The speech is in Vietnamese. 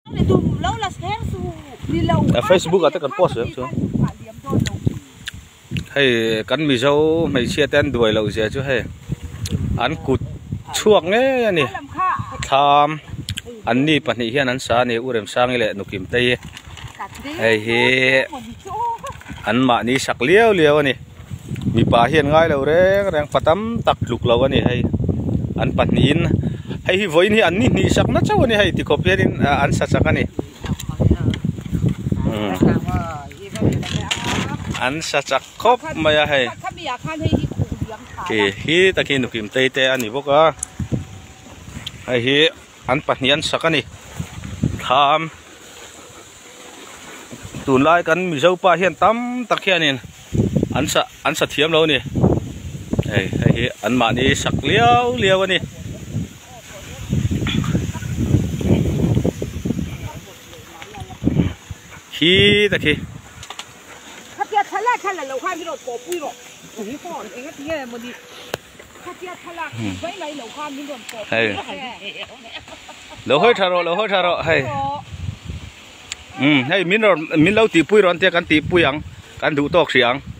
Facebook ở tất cả post rồi chứ hay cắn mì dâu mày chia tên đuổi lâu gì chứ hay ăn cụt chuột nghe nè tham ăn đi bạn hiện ăn sáng này uống sáng này nụ kim tây hay ăn mà ní sặc liêu liêu nè mi bà hiện ngay lâu đấy đang phát tắm tắc lục lâu nè hay ăn bạn nín hay với ní ăn ní sặc nó cháu nè hay thì có biết ăn sặc sặc nè ăn sạch sạch khóc mà hay kì ta kì nụ kim tây tây anh bốc à hay ăn bát niên sạch anh tham tuần lai căn mì dâu pa hiện tắm tắc hiện nè ăn sạch thiếm lâu nè hay ăn mà đi sạch liêu liêu nè khi ta kì lâu hơi thà rồi hay hay min lâu tí pui rồi tiếc ăn tí pui ăn đủ tóc xiang